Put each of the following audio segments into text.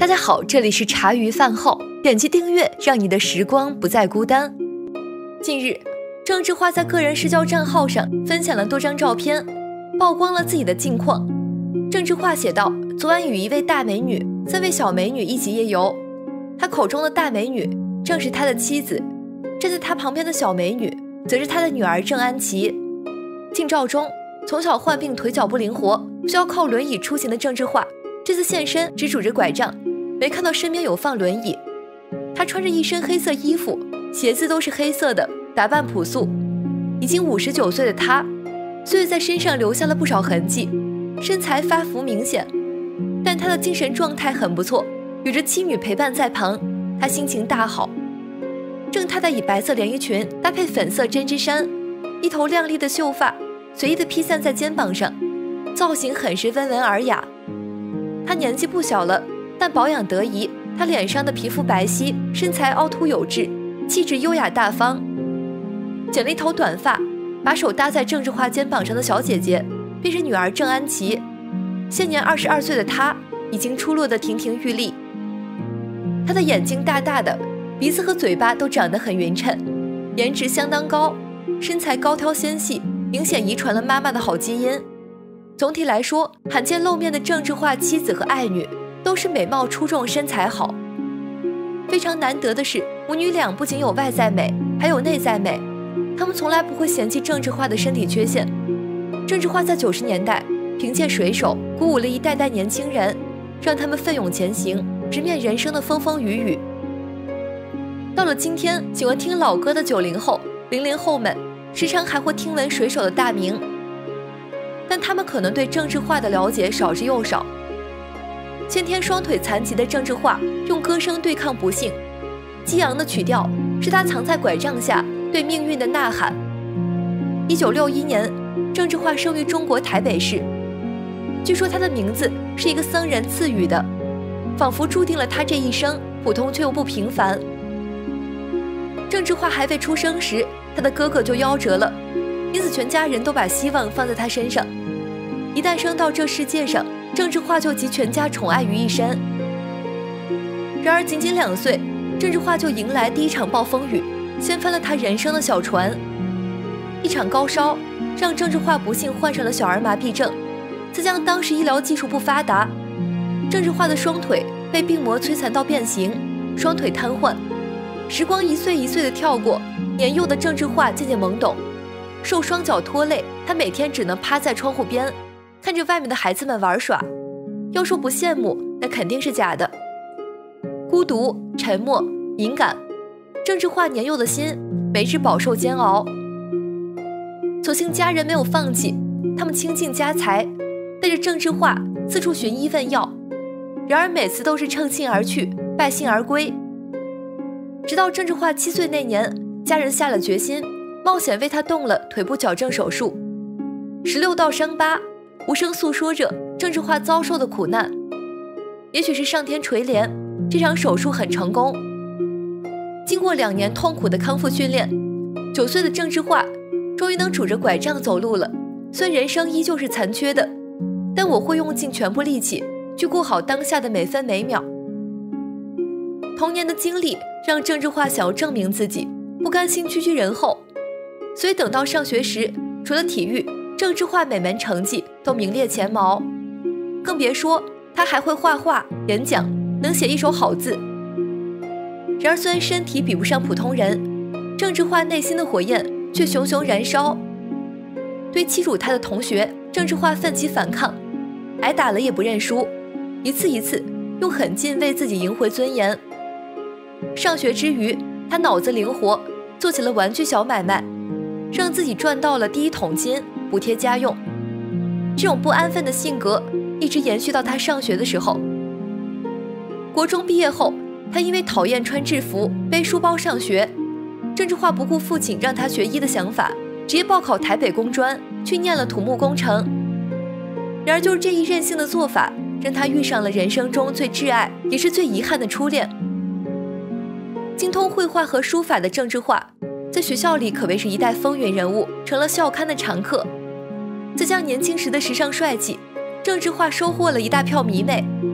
家好，这里是茶余饭后，点击订阅，让你的时光不再孤单。近日，郑智化在个人社交账号上分享了多张照片，曝光了自己的近况。郑智化写道：昨晚与一位大美女、3位小美女一起夜游，他口中的大美女正是他的妻子，站在他旁边的小美女则是他的女儿郑安琪。近照中，从小患病腿脚不灵活，需要靠轮椅出行的郑智化，这次现身只拄着拐杖，没看到身边有放轮椅。他穿着一身黑色衣服，鞋子都是黑色的，打扮朴素。已经59岁的他，岁月在身上留下了不少痕迹，身材发福明显，但他的精神状态很不错，有着妻女陪伴在旁，他心情大好。郑太太以白色连衣裙搭配粉色针织衫，一头亮丽的秀发随意地披散在肩膀上，造型很是温文尔雅。她年纪不小了，但保养得宜，她脸上的皮肤白皙，身材凹凸有致，气质优雅大方。剪了一头短发，把手搭在郑智化肩膀上的小姐姐便是女儿郑安琪，现年22岁的她已经出落得亭亭玉立。她的眼睛大大的，鼻子和嘴巴都长得很匀称，颜值相当高，身材高挑纤细，明显遗传了妈妈的好基因。总体来说，罕见露面的郑智化妻子和爱女都是美貌出众，身材好。非常难得的是，母女俩不仅有外在美，还有内在美，她们从来不会嫌弃郑智化的身体缺陷。郑智化在90年代凭借水手鼓舞了一代代年轻人，让他们奋勇前行，直面人生的风风雨雨。到了今天，喜欢听老歌的90后、00后们时常还会听闻水手的大名，但他们可能对郑智化的了解少之又少。先天双腿残疾的郑智化用歌声对抗不幸，激昂的曲调是他藏在拐杖下对命运的呐喊。1961年，郑智化生于中国台北市，据说他的名字是一个僧人赐予的，仿佛注定了他这一生普通却又不平凡。郑智化还未出生时，他的哥哥就夭折了，因此全家人都把希望放在他身上。一旦生到这世界上，郑智化就集全家宠爱于一身。然而仅仅2岁，郑智化就迎来第一场暴风雨，掀翻了他人生的小船。一场高烧让郑智化不幸患上了小儿麻痹症，再将当时医疗技术不发达，郑智化的双腿被病魔摧残到变形，双腿瘫痪。时光一岁一岁的跳过，年幼的郑智化渐渐懵懂，受双脚拖累，他每天只能趴在窗户边，看着外面的孩子们玩耍。要说不羡慕，那肯定是假的。孤独、沉默、敏感，郑智化年幼的心每日饱受煎熬。所幸家人没有放弃，他们倾尽家财，带着郑智化四处寻医问药，然而每次都是乘兴而去，败兴而归。直到郑智化7岁那年，家人下了决心，冒险为他动了腿部矫正手术。16道伤疤无声诉说着郑智化遭受的苦难。也许是上天垂怜，这场手术很成功。经过2年痛苦的康复训练，9岁的郑智化终于能拄着拐杖走路了。虽然人生依旧是残缺的，但我会用尽全部力气去过好当下的每分每秒。童年的经历让郑智化想要证明自己，不甘心屈居人后，所以等到上学时，除了体育，郑智化每门成绩都名列前茅，更别说他还会画画、演讲，能写一手好字。然而虽然身体比不上普通人，郑智化内心的火焰却熊熊燃烧。对欺辱他的同学，郑智化奋起反抗，挨打了也不认输，一次一次用狠劲为自己赢回尊严。上学之余，他脑子灵活，做起了玩具小买卖，让自己赚到了第一桶金，补贴家用。这种不安分的性格一直延续到他上学的时候。国中毕业后，他因为讨厌穿制服，背书包上学。郑智化不顾父亲让他学医的想法，直接报考台北工专，去念了土木工程。然而就是这一任性的做法，让他遇上了人生中最挚爱也是最遗憾的初恋。精通绘画和书法的郑智化在学校里可谓是一代风云人物，成了校刊的常客。再加年轻时的时尚帅气，郑智化收获了一大票迷妹。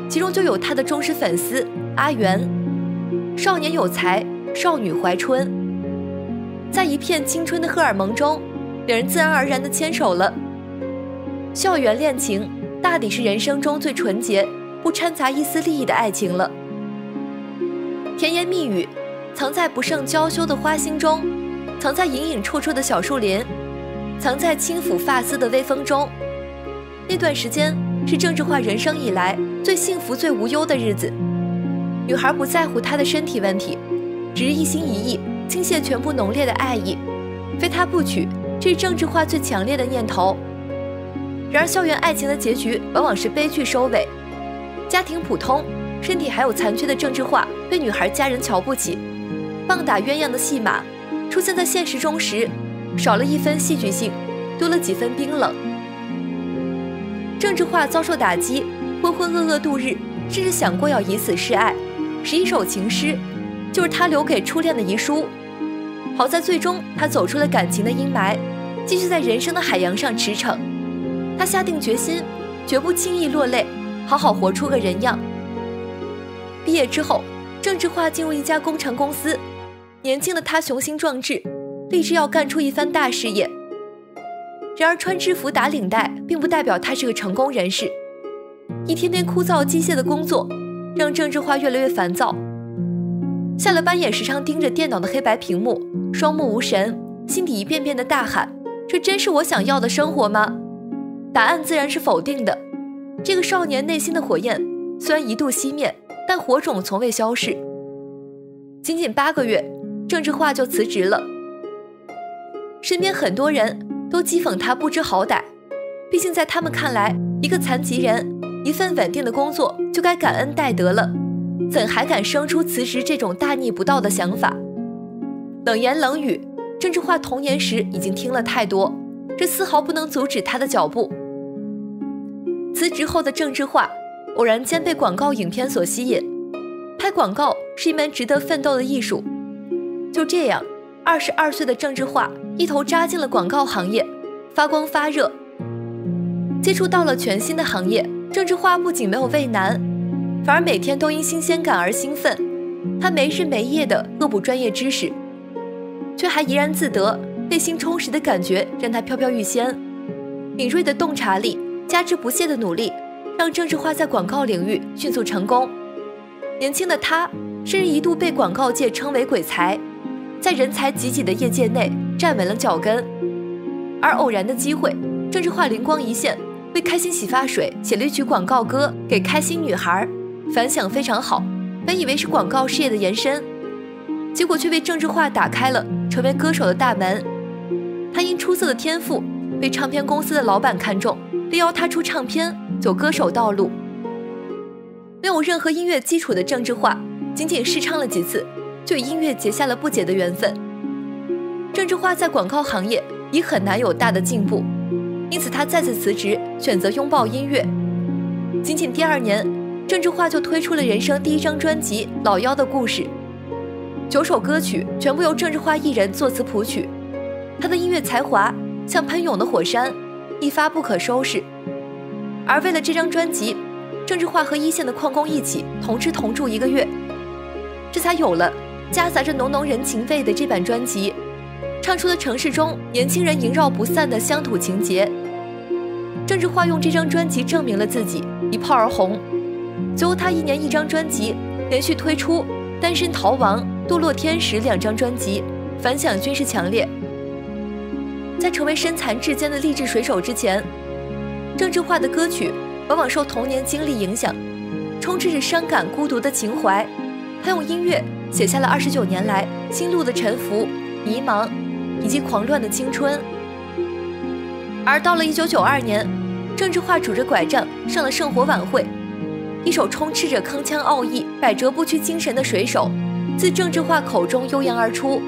其中就有他的忠实粉丝阿元。少年有才，少女怀春，在一片青春的荷尔蒙中，两人自然而然地牵手了。校园恋情大抵是人生中最纯洁、不掺杂一丝利益的爱情了。甜言蜜语藏在不胜娇羞的花心中，藏在隐隐绰绰的小树林，藏在轻抚发丝的微风中。那段时间是郑智化人生以来最幸福最无忧的日子。女孩不在乎他的身体问题，只是一心一意倾泻全部浓烈的爱意，非他不娶，这是郑智化最强烈的念头。然而校园爱情的结局往往是悲剧收尾，家庭普通，身体还有残缺的郑智化被女孩家人瞧不起，棒打鸳鸯的戏码出现在现实中时，少了一分戏剧性，多了几分冰冷。郑智化遭受打击，浑浑噩噩度日，甚至想过要以死示爱，写一首情诗，就是他留给初恋的遗书。好在最终他走出了感情的阴霾，继续在人生的海洋上驰骋。他下定决心，绝不轻易落泪，好好活出个人样。毕业之后，郑智化进入一家工程公司，年轻的他雄心壮志，立志要干出一番大事业。然而穿制服打领带并不代表他是个成功人士，一天天枯燥机械的工作让郑智化越来越烦躁，下了班也时常盯着电脑的黑白屏幕，双目无神，心底一遍遍的大喊：这真是我想要的生活吗？答案自然是否定的。这个少年内心的火焰虽然一度熄灭，但火种从未消逝。仅仅8个月，郑智化就辞职了。身边很多人都讥讽他不知好歹，毕竟在他们看来，一个残疾人一份稳定的工作就该感恩戴德了，怎还敢生出辞职这种大逆不道的想法？冷言冷语，郑智化童年时已经听了太多，这丝毫不能阻止他的脚步。辞职后的郑智化偶然间被广告影片所吸引，拍广告是一门值得奋斗的艺术。就这样，22岁的郑智化一头扎进了广告行业，发光发热。接触到了全新的行业，郑智化不仅没有畏难，反而每天都因新鲜感而兴奋。他没日没夜地恶补专业知识，却还怡然自得，内心充实的感觉让他飘飘欲仙。敏锐的洞察力加之不懈的努力，让郑智化在广告领域迅速成功。年轻的他甚至一度被广告界称为鬼才，在人才济济的业界内站稳了脚跟。而偶然的机会，郑智化灵光一现，为开心洗发水写了一曲广告歌给开心女孩，反响非常好。本以为是广告事业的延伸，结果却为郑智化打开了成为歌手的大门。他因出色的天赋被唱片公司的老板看中，力邀他出唱片，走歌手道路。没有任何音乐基础的郑智化，仅仅试唱了几次，就与音乐结下了不解的缘分。郑智化在广告行业已很难有大的进步，因此他再次辞职，选择拥抱音乐。仅仅第2年，郑智化就推出了人生第1张专辑《老妖的故事》，9首歌曲全部由郑智化一人作词谱曲。他的音乐才华像喷涌的火山，一发不可收拾。而为了这张专辑，郑智化和一线的矿工一起同吃同住1个月，这才有了夹杂着浓浓人情味的这版专辑，唱出了城市中年轻人萦绕不散的乡土情节。郑智化用这张专辑证明了自己，一炮而红。最后他1年1张专辑，连续推出《单身逃亡》《堕落天使》2张专辑，反响均是强烈。在成为身残志坚的励志水手之前，郑智化的歌曲往往受童年经历影响，充斥着伤感孤独的情怀。他用音乐写下了29年来心路的沉浮、迷茫以及狂乱的青春。而到了1992年，郑智化拄着拐杖上了圣火晚会，一首充斥着铿锵奥义、百折不屈精神的水手自郑智化口中悠扬而出。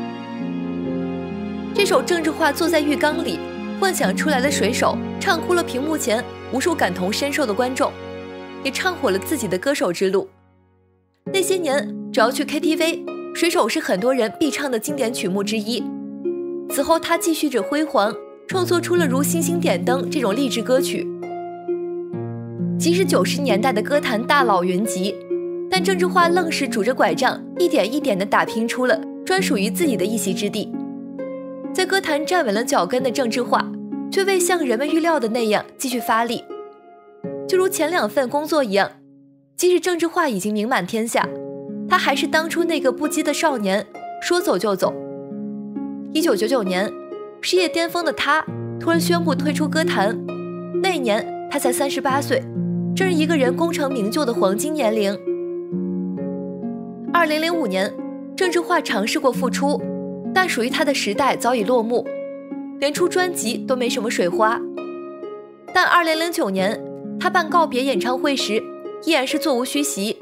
这首郑智化坐在浴缸里幻想出来的水手，唱哭了屏幕前无数感同身受的观众，也唱火了自己的歌手之路。那些年，只要去 KTV， 水手是很多人必唱的经典曲目之一。此后他继续着辉煌，创作出了如星星点灯这种励志歌曲。 即使90年代的歌坛大佬云集，但郑智化愣是拄着拐杖，一点一点地打拼出了专属于自己的一席之地。在歌坛站稳了脚跟的郑智化，却未像人们预料的那样继续发力。就如前2份工作一样，即使郑智化已经名满天下，他还是当初那个不羁的少年，说走就走。1999年，事业巅峰的他突然宣布退出歌坛，那一年他才38岁，正是一个人功成名就的黄金年龄。2005年，郑智化尝试过复出，但属于他的时代早已落幕，连出专辑都没什么水花。但2009年，他办告别演唱会时，依然是座无虚席。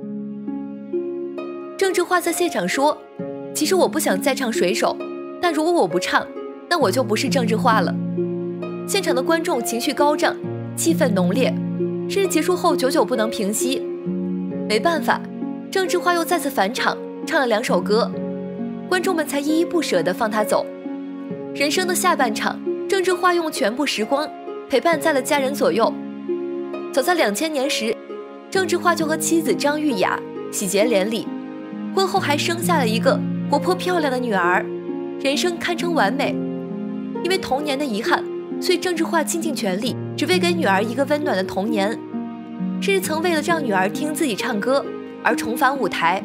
郑智化在现场说：“其实我不想再唱水手，但如果我不唱，那我就不是郑智化了。”现场的观众情绪高涨，气氛浓烈，甚至结束后久久不能平息。没办法，郑智化又再次返场，唱了2首歌，观众们才依依不舍地放他走。人生的下半场，郑智化用全部时光陪伴在了家人左右。早在2000年时，郑智化就和妻子张玉雅喜结连理，婚后还生下了一个活泼漂亮的女儿，人生堪称完美。因为童年的遗憾，所以郑智化倾尽全力，只为给女儿一个温暖的童年，甚至曾为了让女儿听自己唱歌而重返舞台。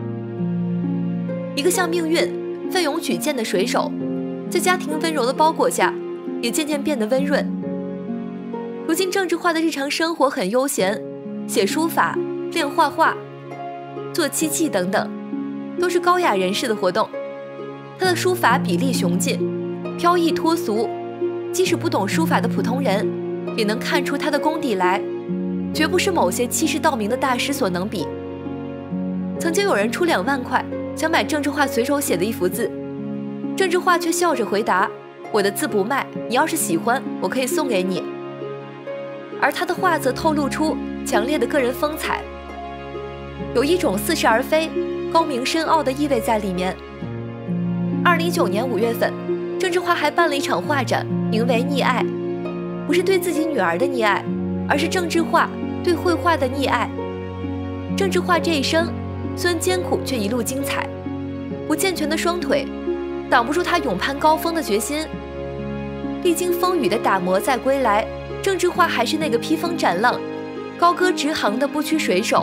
一个向命运奋勇举荐的水手，在家庭温柔的包裹下，也渐渐变得温润。如今郑智化的日常生活很悠闲，写书法、练画画、做漆器等等，都是高雅人士的活动。他的书法笔力雄劲，飘逸脱俗，即使不懂书法的普通人也能看出他的功底来，绝不是某些欺世盗名的大师所能比。曾经有人出2万块想买郑智化随手写的一幅字，郑智化却笑着回答：“我的字不卖，你要是喜欢，我可以送给你。”而他的画则透露出强烈的个人风采，有一种似是而非、高明深奥的意味在里面。2019年5月份，郑智化还办了一场画展，名为《溺爱》，不是对自己女儿的溺爱，而是郑智化对绘画的溺爱。郑智化这一生虽然艰苦，却一路精彩。不健全的双腿挡不住他勇攀高峰的决心。历经风雨的打磨再归来，郑智化还是那个披风斩浪、高歌直航的不屈水手。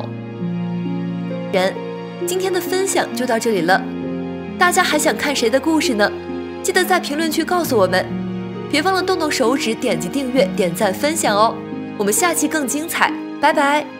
今天的分享就到这里了，大家还想看谁的故事呢？记得在评论区告诉我们，别忘了动动手指点击订阅、点赞、分享哦。我们下期更精彩，拜拜。